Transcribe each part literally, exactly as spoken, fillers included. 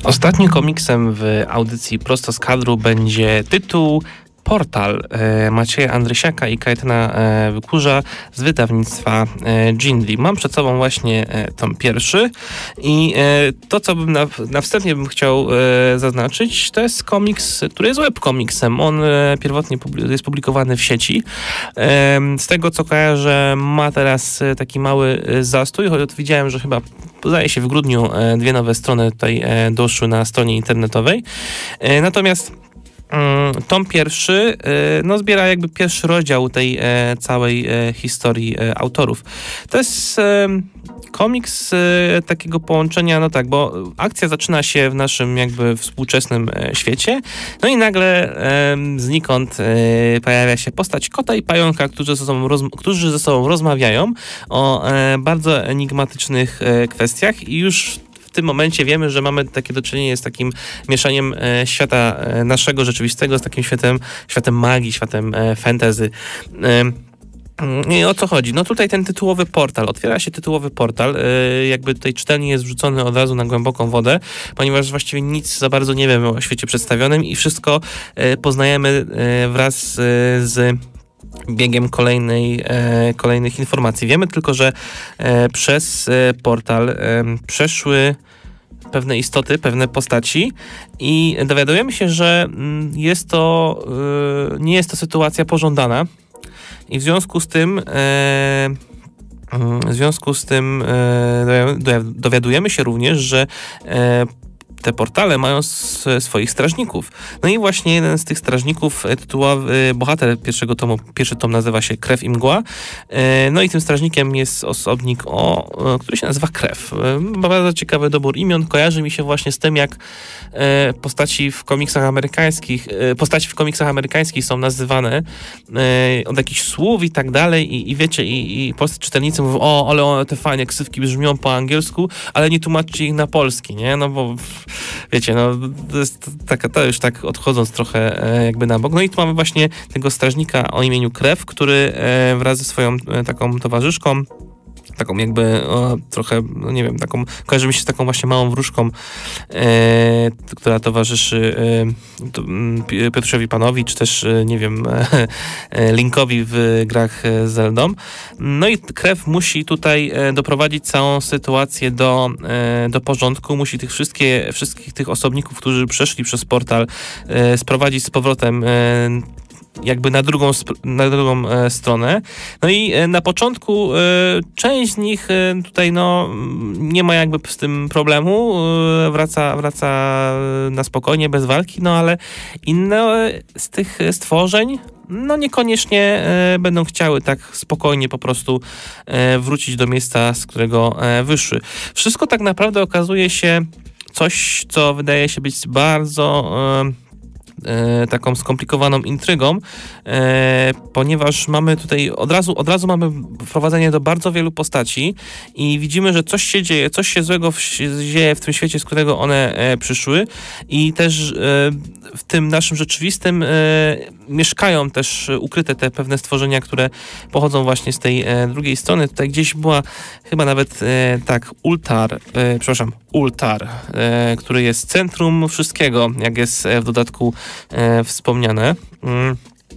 Ostatnim komiksem w audycji Prosto z kadru będzie tytuł Portal e, Macieja Andrysiaka i Kajetyna e, Wykurza z wydawnictwa e, Gindli. Mam przed sobą właśnie e, tom pierwszy i e, to, co bym na, na wstępie bym chciał e, zaznaczyć, to jest komiks, który jest webkomiksem. On e, pierwotnie publi- jest publikowany w sieci. E, z tego, co kojarzę, ma teraz e, taki mały e, zastój, choć widziałem, że chyba zdaje się w grudniu e, dwie nowe strony tutaj e, doszły na stronie internetowej. E, natomiast tom pierwszy no, zbiera jakby pierwszy rozdział tej e, całej e, historii e, autorów. To jest e, komiks e, takiego połączenia, no tak, bo akcja zaczyna się w naszym jakby współczesnym e, świecie, no i nagle e, znikąd e, pojawia się postać kota i pająka, którzy ze sobą, roz, którzy ze sobą rozmawiają o e, bardzo enigmatycznych e, kwestiach i już w tym momencie wiemy, że mamy takie do czynienia z takim mieszaniem e, świata e, naszego rzeczywistego z takim światem, światem magii, światem e, fantasy. E, I o co chodzi? No tutaj ten tytułowy portal, otwiera się tytułowy portal, e, jakby tutaj czytelnik jest wrzucony od razu na głęboką wodę, ponieważ właściwie nic za bardzo nie wiemy o świecie przedstawionym i wszystko e, poznajemy e, wraz e, z biegiem kolejnej, e, kolejnych informacji. Wiemy tylko, że e, przez e, portal e, przeszły pewne istoty, pewne postaci i dowiadujemy się, że m, jest to, e, nie jest to sytuacja pożądana i w związku z tym e, w związku z tym e, dowiadujemy się również, że e, te portale mają s- swoich strażników. No i właśnie jeden z tych strażników, tytułowy bohater pierwszego tomu, pierwszy tom nazywa się Krew i Mgła. No i tym strażnikiem jest osobnik, o, który się nazywa Krew. Bardzo ciekawy dobór imion. Kojarzy mi się właśnie z tym, jak postaci w komiksach amerykańskich, postaci w komiksach amerykańskich są nazywane od jakichś słów i tak dalej i, i wiecie, i, i polscy czytelnicy mówią, o, ale one, te fajne ksywki brzmią po angielsku, ale nie tłumaczcie ich na polski, nie? No bo wiecie, no to jest taka, to już tak odchodząc trochę e, jakby na bok. No i tu mamy właśnie tego strażnika o imieniu Krew, który e, wraz ze swoją e, taką towarzyszką, taką jakby o, trochę, no nie wiem, taką, kojarzy mi się z taką właśnie małą wróżką, e, która towarzyszy e, to, Piotruszowi Panowi, czy też, e, nie wiem, e, Linkowi w grach z Zeldą. No i Krew musi tutaj e, doprowadzić całą sytuację do, e, do porządku, musi tych wszystkie, wszystkich tych osobników, którzy przeszli przez portal, e, sprowadzić z powrotem e, jakby na drugą, na drugą e, stronę. No i e, na początku e, część z nich e, tutaj no nie ma jakby z tym problemu, e, wraca, wraca na spokojnie, bez walki, no ale inne z tych stworzeń no niekoniecznie e, będą chciały tak spokojnie po prostu e, wrócić do miejsca, z którego e, wyszły. Wszystko tak naprawdę okazuje się coś, co wydaje się być bardzo e, E, taką skomplikowaną intrygą, e, ponieważ mamy tutaj od razu, od razu mamy wprowadzenie do bardzo wielu postaci i widzimy, że coś się dzieje, coś się złego w, dzieje w tym świecie, z którego one e, przyszły i też e, w tym naszym rzeczywistym e, mieszkają też ukryte te pewne stworzenia, które pochodzą właśnie z tej e, drugiej strony. Tutaj gdzieś była chyba nawet e, tak, Ultar, e, przepraszam, Ultar, e, który jest centrum wszystkiego, jak jest e, w dodatku e, wspomniane. Mm.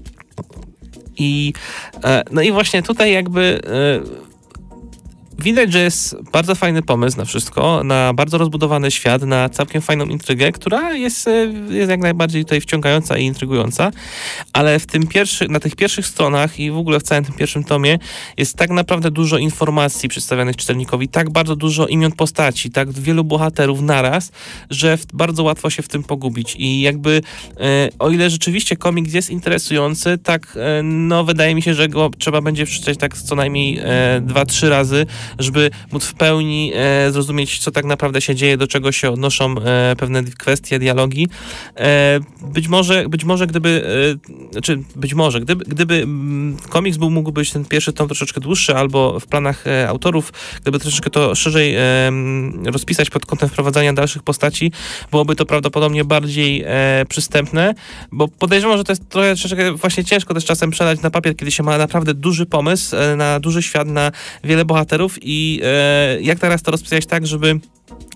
I e, no i właśnie tutaj jakby e, widać, że jest bardzo fajny pomysł na wszystko, na bardzo rozbudowany świat, na całkiem fajną intrygę, która jest, jest jak najbardziej tutaj wciągająca i intrygująca, ale w tym pierwszy, na tych pierwszych stronach i w ogóle w całym tym pierwszym tomie jest tak naprawdę dużo informacji przedstawionych czytelnikowi, tak bardzo dużo imion postaci, tak wielu bohaterów naraz, że bardzo łatwo się w tym pogubić i jakby e, o ile rzeczywiście komiks jest interesujący, tak e, no wydaje mi się, że go trzeba będzie przeczytać tak co najmniej e, dwa, trzy razy, żeby móc w pełni e, zrozumieć, co tak naprawdę się dzieje, do czego się odnoszą e, pewne kwestie, dialogi. E, być może, być może gdyby, e, znaczy być może, gdyby, gdyby m, komiks był, mógł być ten pierwszy tom troszeczkę dłuższy, albo w planach e, autorów, gdyby troszeczkę to szerzej e, rozpisać pod kątem wprowadzania dalszych postaci, byłoby to prawdopodobnie bardziej e, przystępne, bo podejrzewam, że to jest trochę troszeczkę właśnie ciężko też czasem przelać na papier, kiedy się ma naprawdę duży pomysł, e, na duży świat, na wiele bohaterów i e, jak teraz to rozpisać tak, żeby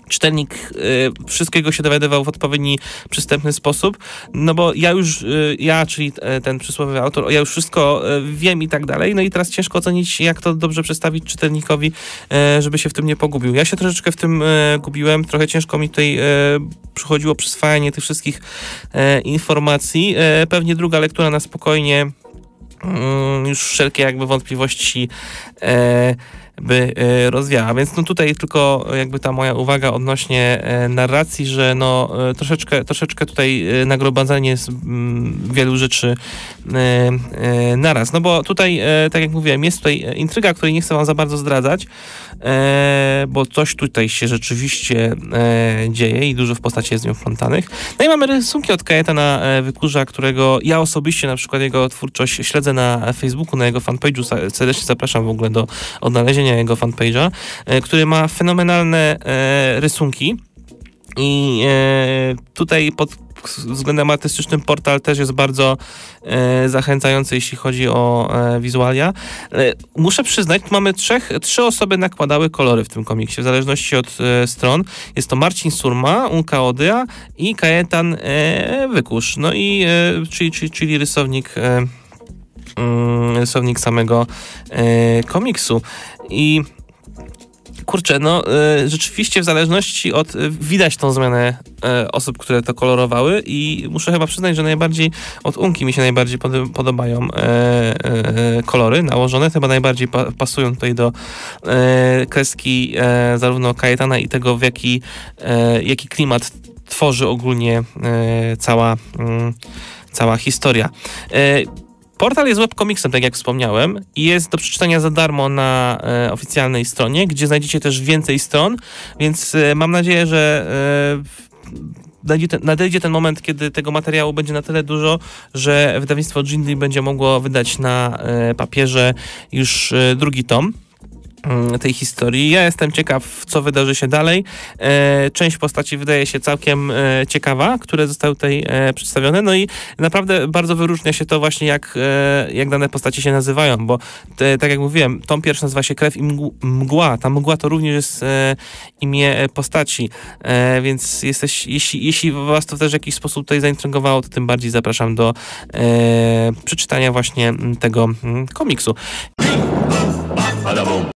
czytelnik y, wszystkiego się dowiadywał w odpowiedni, przystępny sposób, no bo ja już, y, ja, czyli ten przysłowiowy autor, ja już wszystko y, wiem i tak dalej, no i teraz ciężko ocenić, jak to dobrze przedstawić czytelnikowi, y, żeby się w tym nie pogubił. Ja się troszeczkę w tym y, gubiłem, trochę ciężko mi tutaj y, przychodziło przyswajanie tych wszystkich y, informacji. Y, pewnie druga lektura na spokojnie y, już wszelkie jakby wątpliwości y, by e, rozwiała. Więc no tutaj tylko jakby ta moja uwaga odnośnie e, narracji, że no e, troszeczkę, troszeczkę tutaj e, nagromadzenie z m, wielu rzeczy e, e, naraz. No bo tutaj, e, tak jak mówiłem, jest tutaj intryga, której nie chcę wam za bardzo zdradzać, e, bo coś tutaj się rzeczywiście e, dzieje i dużo w postaci jest z nią wplątanych. No i mamy rysunki od Kajetana Wykurza, którego ja osobiście na przykład jego twórczość śledzę na Facebooku, na jego fanpage'u. Serdecznie zapraszam w ogóle do odnalezienia jego fanpage'a, który ma fenomenalne e, rysunki i e, tutaj pod względem artystycznym portal też jest bardzo e, zachęcający, jeśli chodzi o e, wizualia. E, muszę przyznać, tu mamy trzech, trzy osoby nakładały kolory w tym komiksie, w zależności od e, stron. Jest to Marcin Surma, Unka Odea i Kajetan e, Wykurz. No i e, czyli, czyli, czyli rysownik e, rysownik samego e, komiksu. I kurczę, no e, rzeczywiście w zależności od, e, widać tą zmianę e, osób, które to kolorowały i muszę chyba przyznać, że najbardziej od Unki mi się najbardziej pod, podobają e, e, kolory nałożone, chyba najbardziej pa, pasują tutaj do e, kreski e, zarówno Kajetana i tego, w jaki, e, jaki klimat tworzy ogólnie e, cała, mm, cała historia. E, Portal jest webkomiksem, tak jak wspomniałem, i jest do przeczytania za darmo na e, oficjalnej stronie, gdzie znajdziecie też więcej stron, więc e, mam nadzieję, że e, ten, nadejdzie ten moment, kiedy tego materiału będzie na tyle dużo, że wydawnictwo Gindy będzie mogło wydać na e, papierze już e, drugi tom tej historii. Ja jestem ciekaw, co wydarzy się dalej. E, część postaci wydaje się całkiem e, ciekawa, które zostały tutaj e, przedstawione, no i naprawdę bardzo wyróżnia się to właśnie, jak, e, jak dane postaci się nazywają, bo te, tak jak mówiłem, tom pierwszy nazywa się Krew i Mgła. Ta mgła to również jest e, imię postaci, e, więc jesteś, jeśli, jeśli was to też w jakiś sposób tutaj zaintrygowało, to tym bardziej zapraszam do e, przeczytania właśnie tego komiksu.